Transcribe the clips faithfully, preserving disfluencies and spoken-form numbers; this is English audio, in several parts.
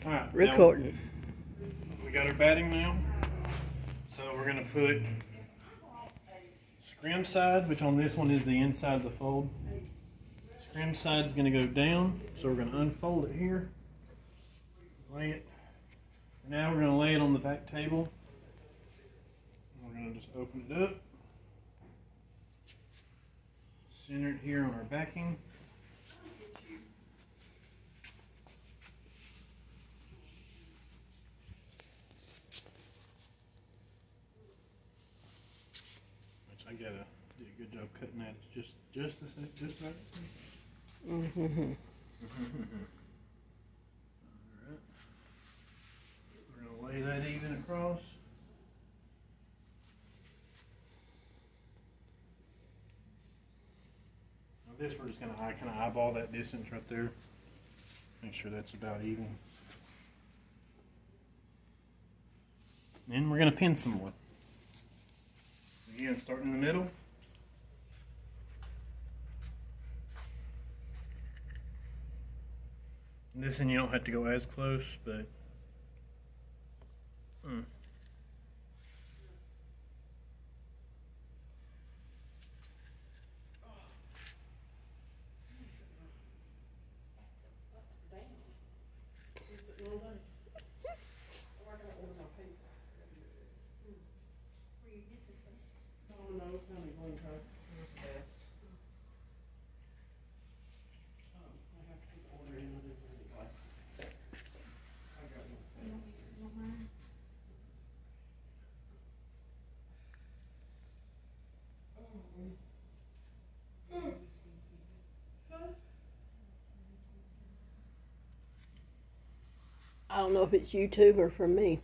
All right, Recording. We got our batting now. So we're going to put scrim side, which on this one is the inside of the fold. Scrim side is going to go down. So we're going to unfold it here. Lay it. Now we're going to lay it on the back table. We're going to just open it up. Center it here on our backing. Which I gotta do a good job cutting that just just a sec, just right. Mm-hmm. Alright. We're gonna lay that even across. This we're just going to kind of eyeball that distance right there. Make sure that's about even. Then we're going to pin some more. Again, starting in the middle. And this one you don't have to go as close, but mm. I don't know if it's YouTube or from me.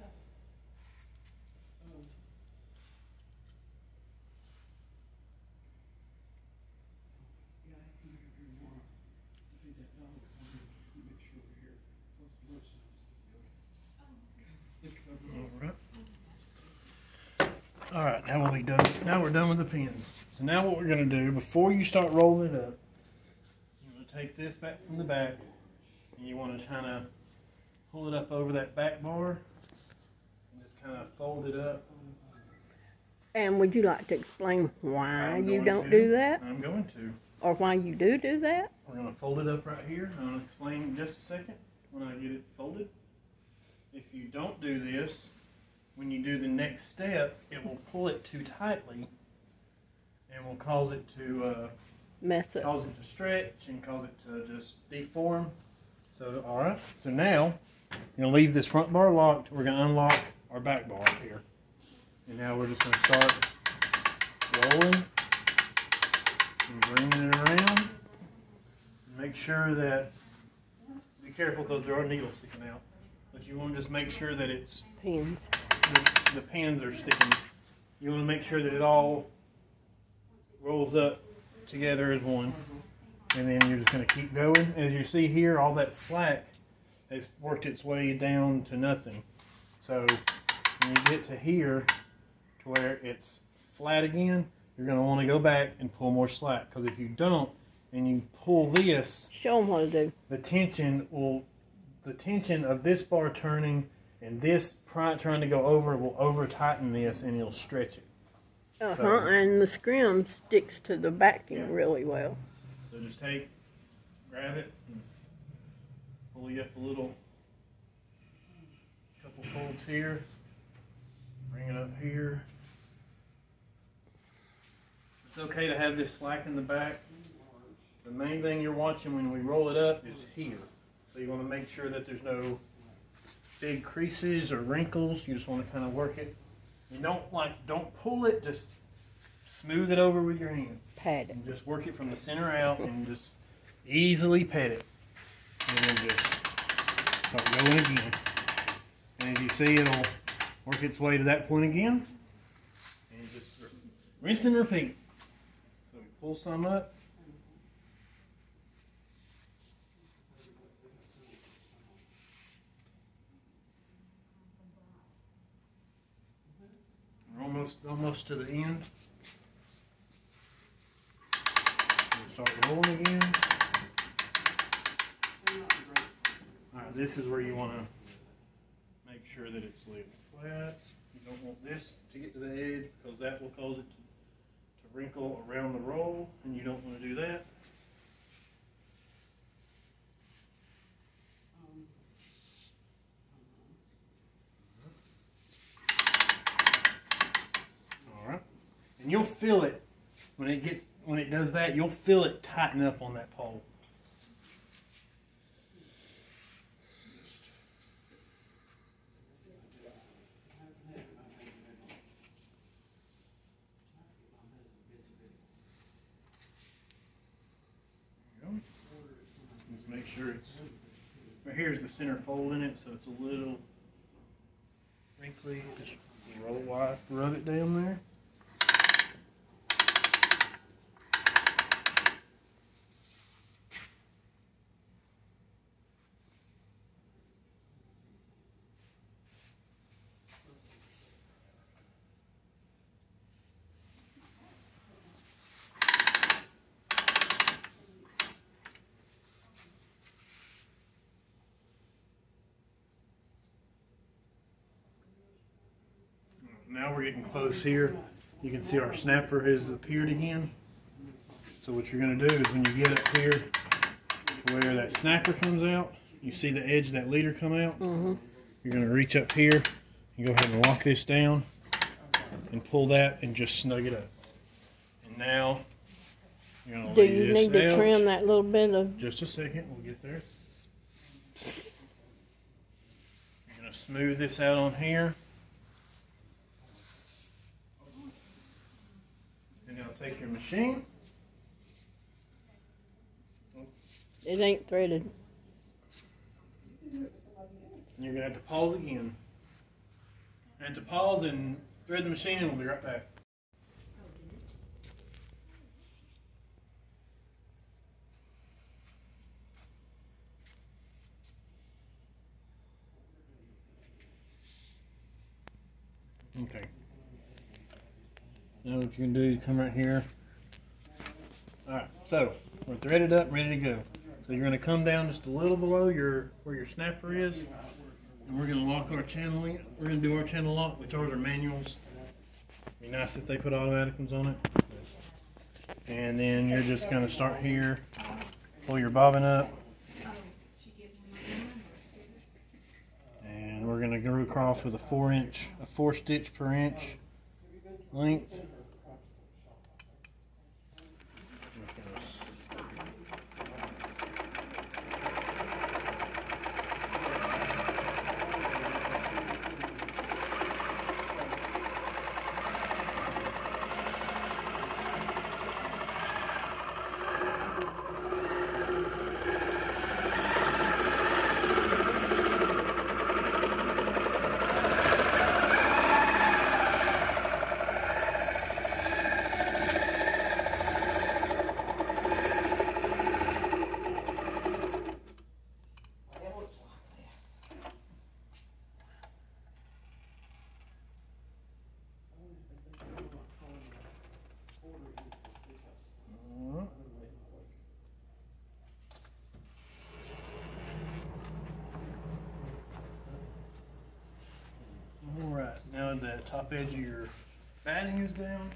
All right, now we'll be done. Now we're done with the pins. So now what we're going to do, before you start rolling it up, you're going to take this back from the back, and you want to kind of pull it up over that back bar, and just kind of fold it up. And would you like to explain why I'm you going don't to. do that? I'm going to. Or why you do do that? We're going to fold it up right here. I'm going to explain in just a second when I get it folded. If you don't do this, when you do the next step, it will pull it too tightly and will cause it to uh, Mess it. cause it to stretch and cause it to just deform. So, all right. So now you're gonna leave this front bar locked. We're gonna unlock our back bar here, and now we're just gonna start rolling and bringing it around. Make sure that be careful because there are needles sticking out, but you want to just make sure that it's Pins. the, the pins are sticking. You want to make sure that it all rolls up together as one, and then you're just going to keep going. As you see here, all that slack has worked its way down to nothing. So when you get to here to where it's flat again, you're going to want to go back and pull more slack, because if you don't and you pull this, Show them what to do. the tension will the tension of this bar turning and this trying to go over will over tighten this, and it'll stretch it. Uh-huh, So- and the scrim sticks to the backing Yeah. really well. So just take, grab it, and pull you up a little, couple folds here, bring it up here. It's okay to have this slack in the back. The main thing you're watching when we roll it up is here. So you want to make sure that there's no big creases or wrinkles. You just want to kind of work it. You don't like, don't pull it, just smooth it over with your hand. Pat it. And just work it from the center out and just easily pet it. And then just start going again. And as you see, it'll work its way to that point again. And you just rinse and repeat. So we pull some up. We're almost almost to the end. We'll start rolling again. Alright, this is where you want to make sure that it's laid flat. You don't want this to get to the edge because that will cause it to, to wrinkle around the roll, and you don't want to do that. All right, and you'll feel it when it gets when it does that. You'll feel it tighten up on that pole. Just make sure it's right here's the center fold in it, so it's a little wrinkly. Just roll wide, rub it down there. Now we're getting close here. You can see our snapper has appeared again. So what you're going to do is when you get up here to where that snapper comes out, you see the edge of that leader come out. Mm-hmm. You're going to reach up here and go ahead and lock this down and pull that and just snug it up. And now you're going to Do lay you this need to out. trim that little bit of? Just a second, we'll get there. You're going to smooth this out on here. And now take your machine. It ain't threaded. And you're going to have to pause again. And to pause and thread the machine and we'll be right back. Okay. Now what you're going to do is come right here. Alright, so we're threaded up and ready to go. So you're going to come down just a little below your where your snapper is. And we're going to lock our channel in. We're going to do our channel lock, which ours are manuals. Be nice if they put automatic ones on it. And then you're just going to start here, pull your bobbin up. And we're going to go across with a four inch, a four stitch per inch length. Alright, now the top edge of your batting is down.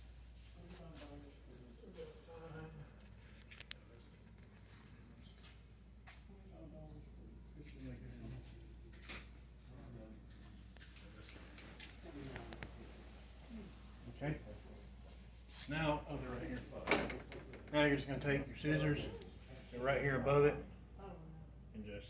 Okay. Now, oh, they're right here. Now you're just going to take your scissors, they're right here above it, and just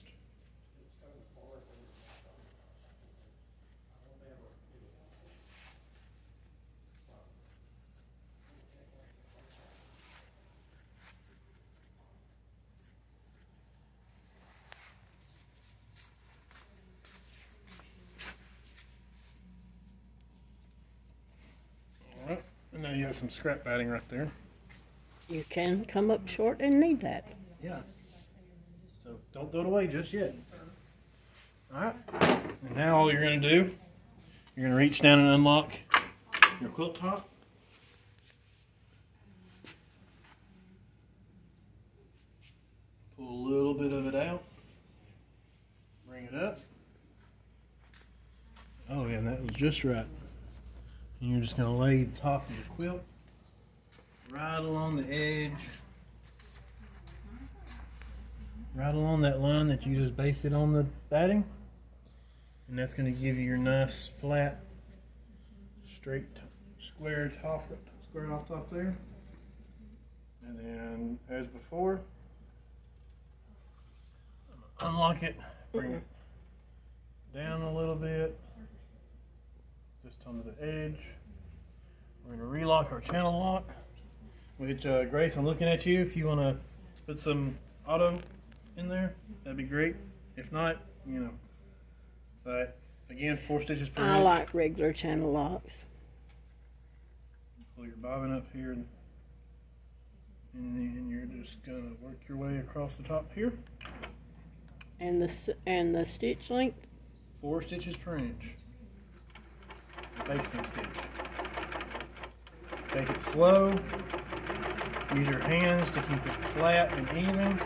alright, and now you have some scrap batting right there. You can come up short and need that. Yeah. So don't throw it away just yet. Alright. And now all you're going to do, you're going to reach down and unlock your quilt top. Pull a little bit of it out. Bring it up. Oh yeah, that was just right. And you're just gonna lay the top of your quilt right along the edge, right along that line that you just basted on the batting, and that's gonna give you your nice flat, straight, square top, square off top there. And then, as before, unlock it, bring it down a little bit, just onto the edge. We're going to relock our channel lock, which, uh, Grace, I'm looking at you. If you want to put some auto in there, that'd be great. If not, you know, but again, four stitches per I inch. like regular channel locks. Pull your bobbin up here, and, and then you're just going to work your way across the top here. And the s- and the stitch length? Four stitches per inch. Basting stitch. Take it slow. Use your hands to keep it flat and even.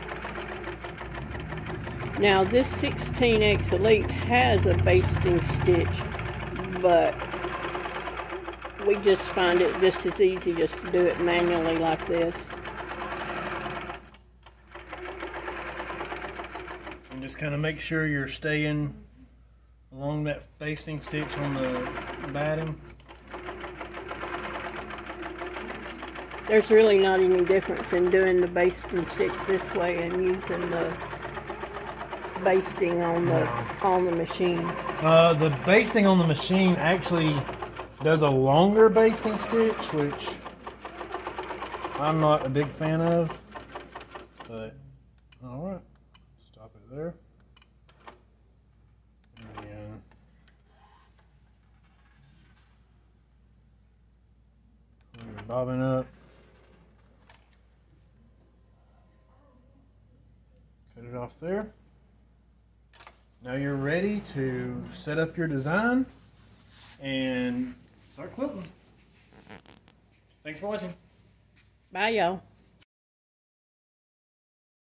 Now this sixteen X Elite has a basting stitch, but we just find it just as easy just to do it manually like this. And just kind of make sure you're staying along that basting stitch on the batting. There's really not any difference in doing the basting stitch this way and using the basting on the on the machine. Uh, the basting on the machine actually does a longer basting stitch, which I'm not a big fan of. But all right, stop it there. And pull your bobbin up. Cut it off there. Now you're ready to set up your design and start quilting. Thanks for watching. Bye, y'all.